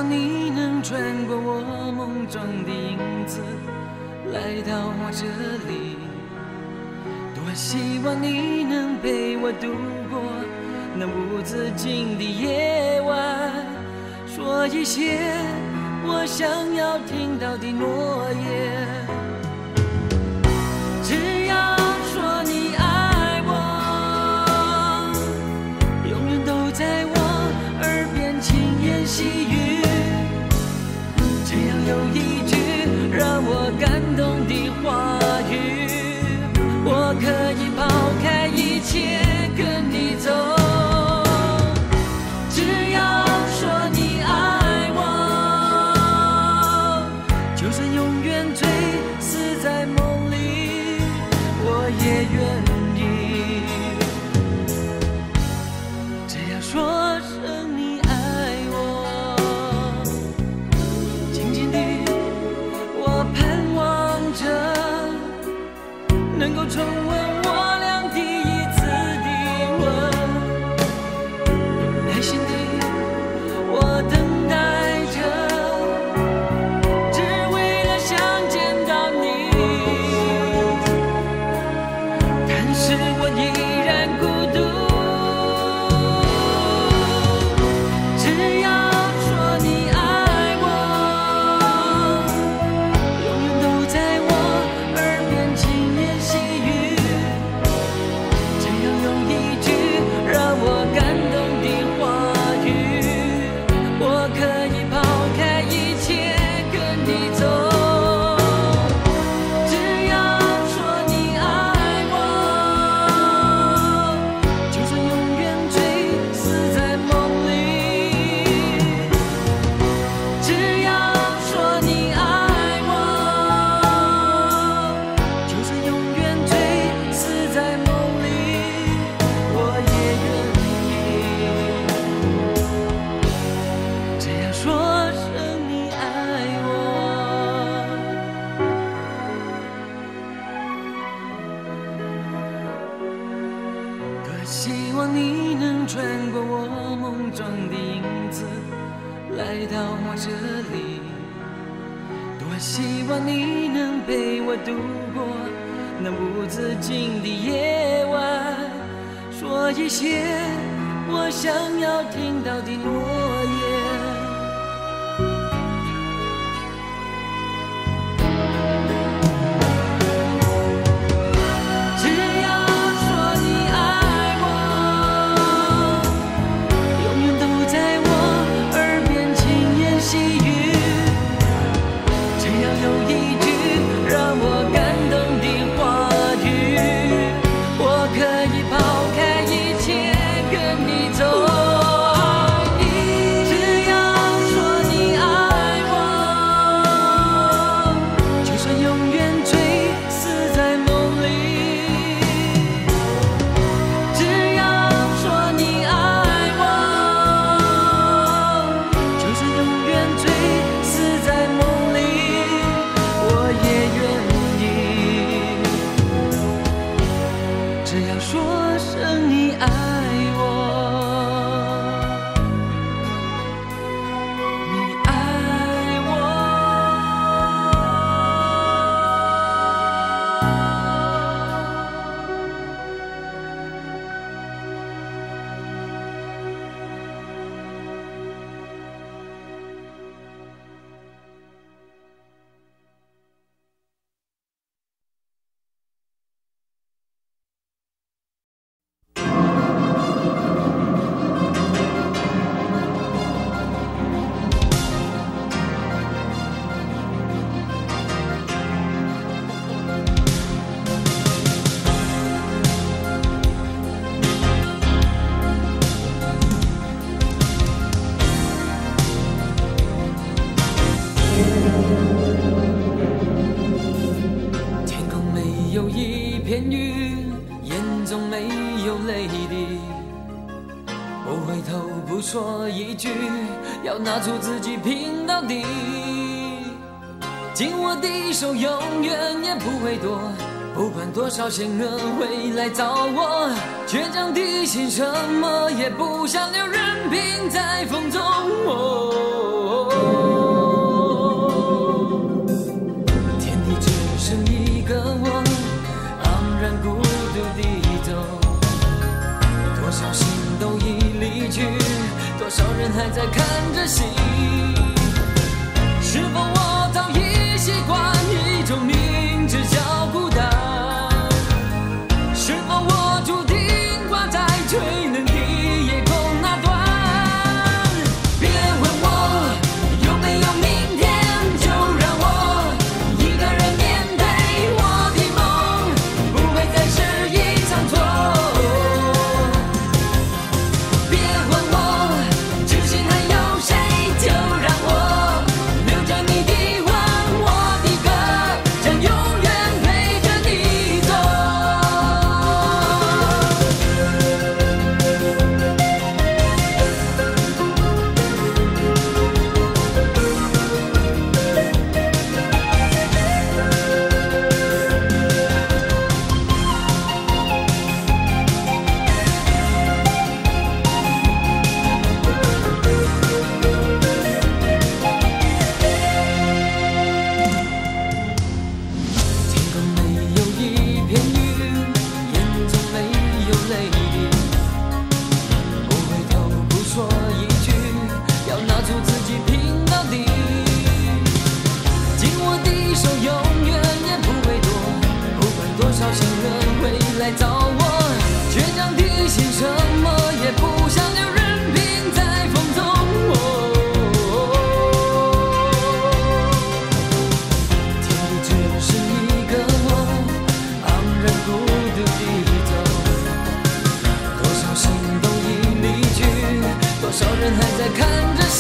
望你能穿过我梦中的影子，来到我这里。多希望你能陪我度过那无止境的夜晚，说一些我想要听到的诺言。只要说你爱我，永远都在我耳边轻言细语，只要有一句让我感动的话语，我可以抛开一切跟你走。只要说你爱我，就算永远醉死在梦里，我也愿意。只要说声你爱我，静静地我盼望着能够重温我俩第一次的吻，耐心地我等待着，只为了想见到你。但是我依然孤独。只要说你爱我，永远都在我耳边轻言细语，只要有一句让我感动的话语，我可以抛开一切跟你走。只要说你爱我，就算永远醉死在梦里。只要说你爱我，就算永远醉死在梦里，我也愿意。只要说声你爱我，多希望你能穿过我梦中的影子，来到我这里。多希望你能陪我度过那无止境的夜晚，说一些我想要听到的诺言。只要说你爱我，永远都在我耳边轻言细语，只要有一句让我感动的话语，我可以抛开一切跟你走。只要说你爱我，就算永远醉死在梦里。只要说你爱我，就算永远醉死在梦里，我也愿意。只要说声你爱我，你爱我。天空没有一片云，眼中没有泪滴，不回头不说一句，要拿出自己拼到底。紧握的手永远也不会躲， 不管多少险恶会来找我，倔强的心什么也不想留，任凭在风中。哦，天地只剩一个我，昂然孤独地走。多少心都已离去，多少人还在看着戏。是否我早已习惯一种名字叫孤单？是否我注定挂在吹冷的夜空那端？别问我有没有明天，就让我一个人面对我的梦，不会再是一场错。别问我至今还有谁，就让我留着你的吻，我的歌，将永远陪着你走。天空没有一片云，眼中没有泪滴，不回头不说一句，要拿出自己拼到底。紧握的手永远也不会躲，不管多少险恶会来找我，倔强的心什么也不想留，任凭在风中。哦，天地只剩一个我，昂然孤独地走。多少心都已离去，多少人还在看着戏。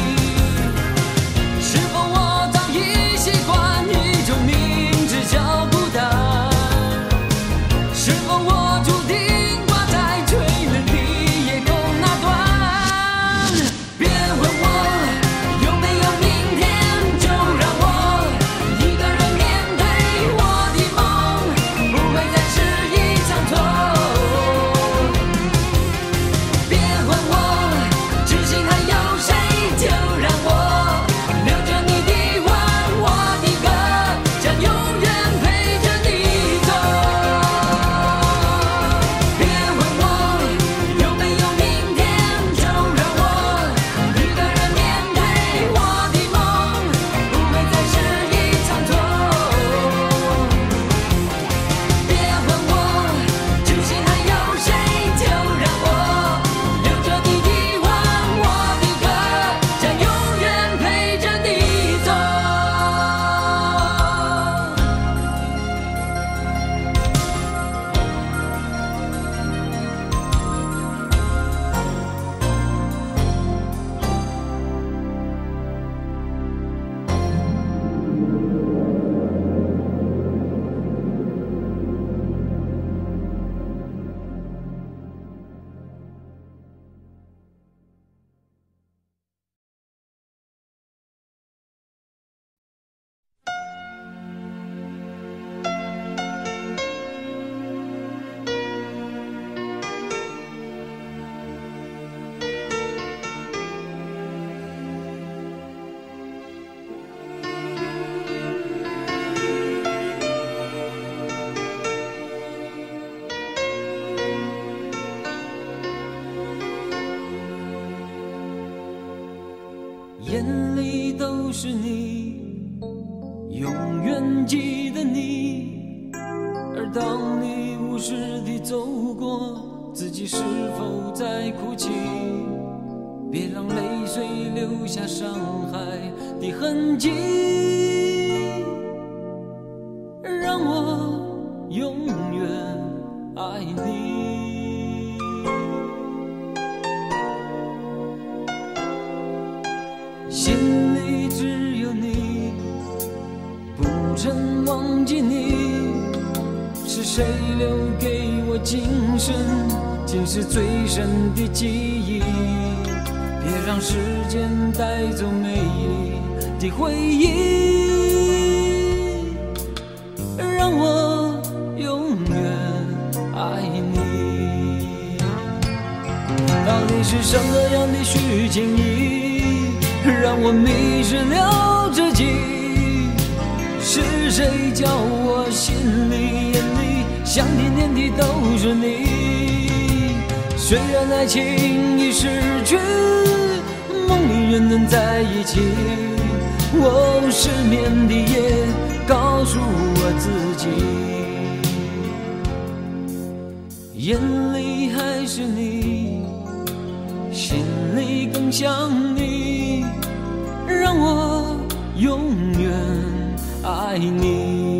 是否我早已习惯一种名字叫孤单？是否我注定挂在吹冷的夜空那端？别问我有没有明天，就让我一个人面对我的梦，不会再是一场错。别问我至今还有谁，就让我留着你的吻，我的歌，将永远陪着你走。别问我有没有明天，就让我一个人面对我的梦，不会再是一场错。别问我至今还有谁，就让我留着你的吻，我的歌，将永远陪着你走。眼里都是你，永远记得你。而当你无视地走过，自己是否在哭泣？别让泪水留下伤害的痕迹，让我永远爱你。心里只有你，不曾忘记你。是谁留给我今生竟是最深的记忆？别让时间带走美丽的回忆，让我是什么样的虚情意，让我迷失了自己？是谁叫我心里眼里想的念的都是你？虽然爱情已逝去，梦里仍能在一起。我失眠的夜告诉我自己，眼里还是你，心里更想你，让我永远爱你。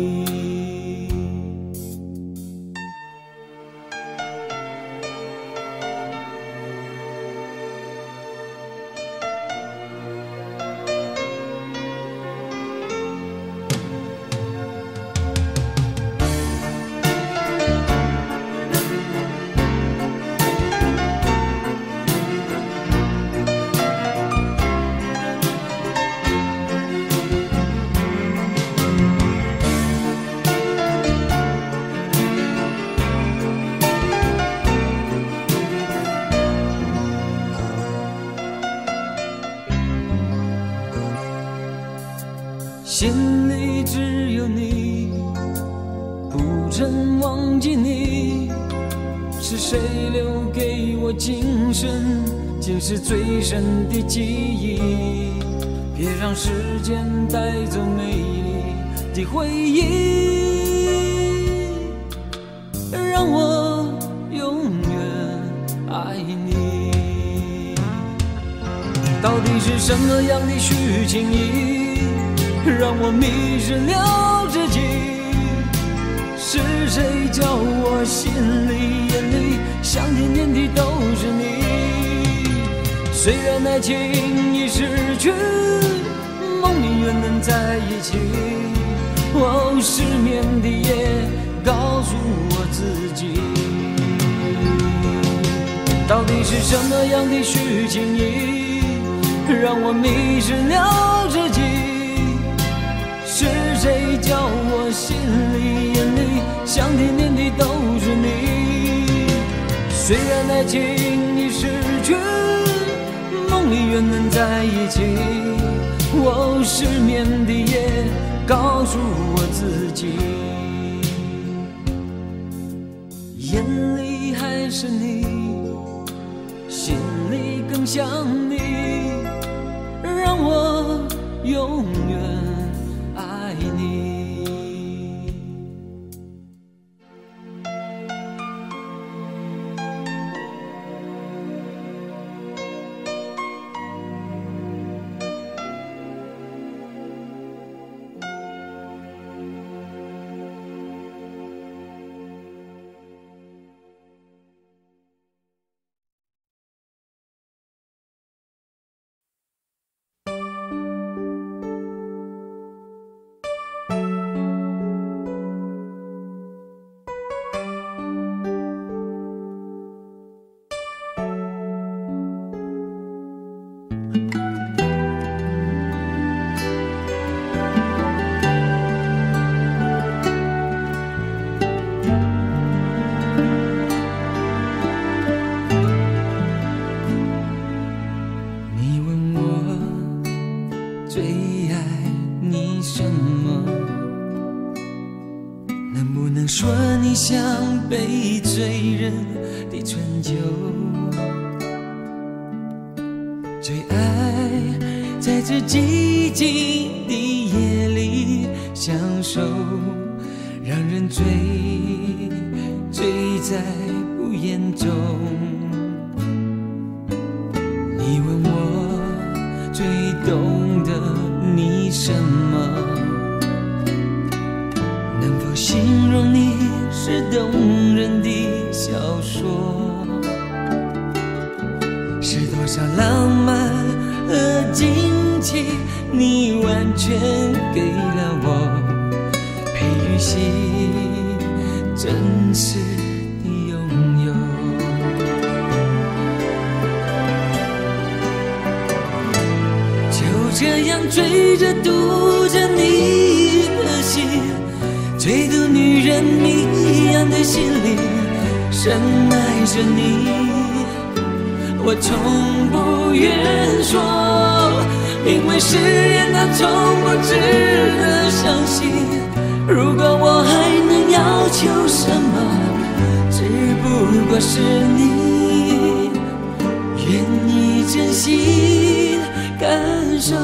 心里只有你，不曾忘记你。是谁留给我今生竟是最深的记忆？别让时间带走美丽的回忆，让我永远爱你。到底是什么样的虚情意，让我迷失了自己？是谁叫我心里眼里想的念的都是你？虽然爱情已逝去，梦里仍能在一起。哦，失眠的夜告诉我自己，到底是什么样的虚情意，让我迷失了自己？是谁叫我心里眼里想的念的都是你？虽然爱情已逝去，梦里仍能在一起。哦，失眠的夜告诉我自己，眼里还是你，心里更想你，让我永远爱你。像被醉人的春酒，最爱在这寂静的夜里享受，让人醉醉在不言中。你问我最懂得你什么，能否形容你是动人的小说？是多少浪漫和惊奇，你完全给了我，培育起真实的拥有。就这样追着读着你的心，追读女人谜一样的心灵，深爱着你。 我从不愿说，因为誓言它从不值得相信。如果我还能要求什么，只不过是你愿意真心感受。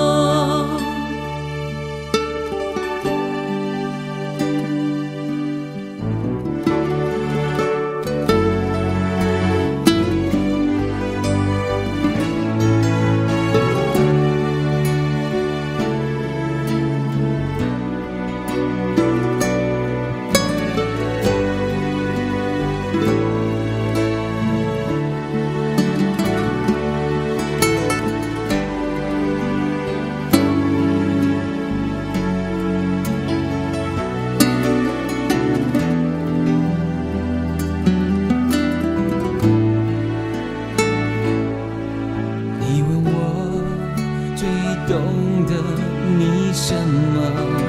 懂得你什么？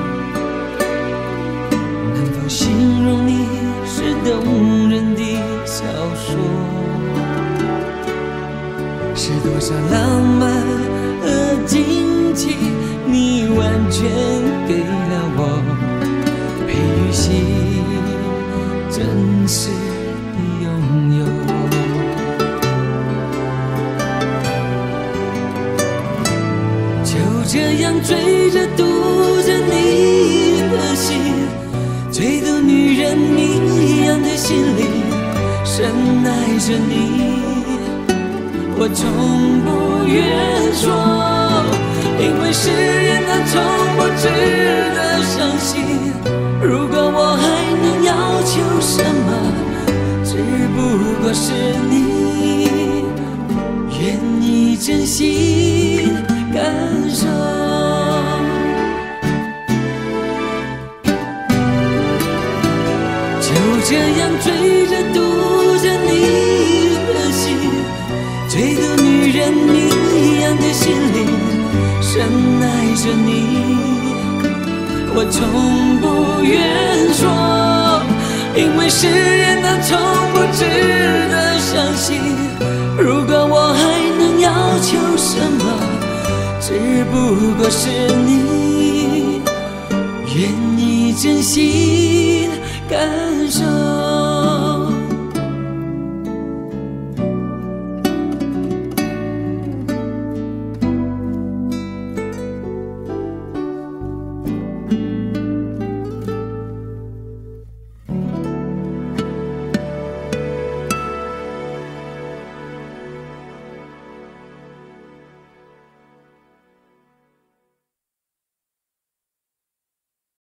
能否形容你是动人的小说？是多少浪漫和惊奇，你完全给了我，培育起真实的拥有。这样追着读着你的心，追读女人一样的心灵，深爱着你。我从不愿说，因为誓言它从不值得相信。如果我还能要求什么，只不过是你愿意真心感受。就这样追着读着你的心，追读女人一样的心灵，深爱着你。我从不愿说，因为誓言它从不值得相信。如果我还能要求什么，只不过是你愿意真心感受。